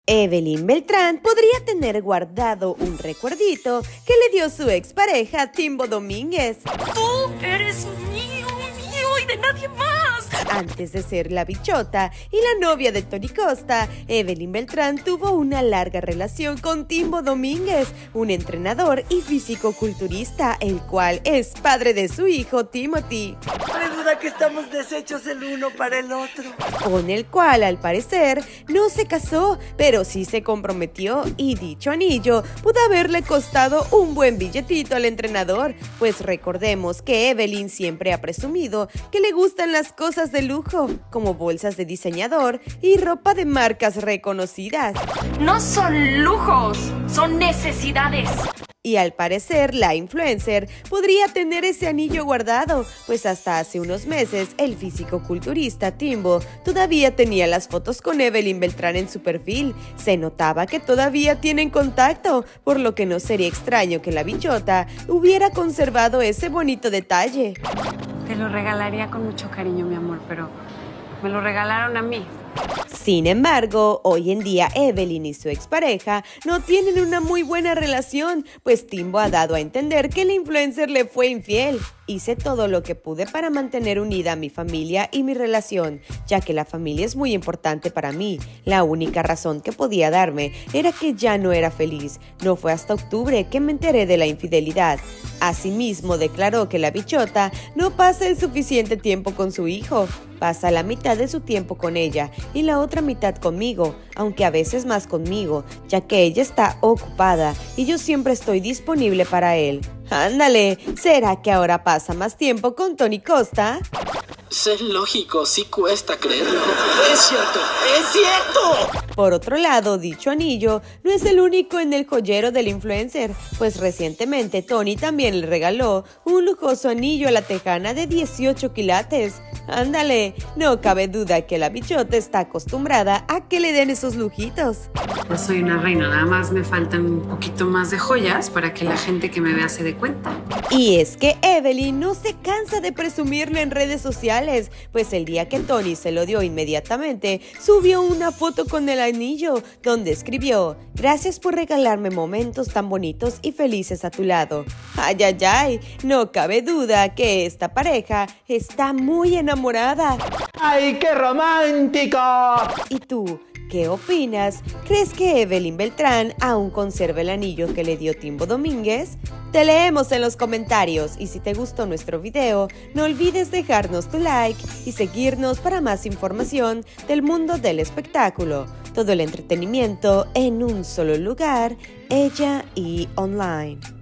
Evelyn Beltrán podría tener guardado un recuerdito que le dio su expareja Timbo Domínguez. Tú eres mío y de nadie más. Antes de ser la bichota y la novia de Tony Costa, Evelyn Beltrán tuvo una larga relación con Timbo Domínguez, un entrenador y físico-culturista, el cual es padre de su hijo Timothy. No hay duda que estamos deshechos el uno para el otro. Con el cual, al parecer, no se casó, pero sí se comprometió, y dicho anillo pudo haberle costado un buen billetito al entrenador, pues recordemos que Evelyn siempre ha presumido que le gustan las cosas de lujo, como bolsas de diseñador y ropa de marcas reconocidas. No son lujos, son necesidades. Y al parecer, la influencer podría tener ese anillo guardado, pues hasta hace unos meses el físico-culturista Timbo todavía tenía las fotos con Evelyn Beltrán en su perfil. Se notaba que todavía tienen contacto, por lo que no sería extraño que la bichota hubiera conservado ese bonito detalle. Te lo regalaría con mucho cariño, mi amor, pero me lo regalaron a mí. Sin embargo, hoy en día Evelyn y su expareja no tienen una muy buena relación, pues Timbo ha dado a entender que el influencer le fue infiel. Hice todo lo que pude para mantener unida a mi familia y mi relación, ya que la familia es muy importante para mí. La única razón que podía darme era que ya no era feliz. No fue hasta octubre que me enteré de la infidelidad. Asimismo, declaró que la bichota no pasa el suficiente tiempo con su hijo. Pasa la mitad de su tiempo con ella y la otra mitad conmigo, aunque a veces más conmigo, ya que ella está ocupada y yo siempre estoy disponible para él. Ándale, ¿será que ahora pasa más tiempo con Tony Costa? Es lógico, sí cuesta creerlo. ¡Es cierto! ¡Es cierto! Por otro lado, dicho anillo no es el único en el joyero del influencer, pues recientemente Tony también le regaló un lujoso anillo a la tejana de 18 quilates. Ándale, no cabe duda que la bichota está acostumbrada a que le den esos lujitos. Yo soy una reina, nada más me faltan un poquito más de joyas para que la gente que me vea se dé cuenta. Y es que Evelyn no se cansa de presumirle en redes sociales, pues el día que Tony se lo dio inmediatamente, subió una foto con el anillo, donde escribió: "Gracias por regalarme momentos tan bonitos y felices a tu lado". Ay, ay, ay, no cabe duda que esta pareja está muy enamorada. ¡Ay, qué romántico! ¿Y tú? ¿Qué opinas? ¿Crees que Evelyn Beltrán aún conserva el anillo que le dio Timbo Domínguez? Te leemos en los comentarios, y si te gustó nuestro video, no olvides dejarnos tu like y seguirnos para más información del mundo del espectáculo. Todo el entretenimiento en un solo lugar, Ella y Online.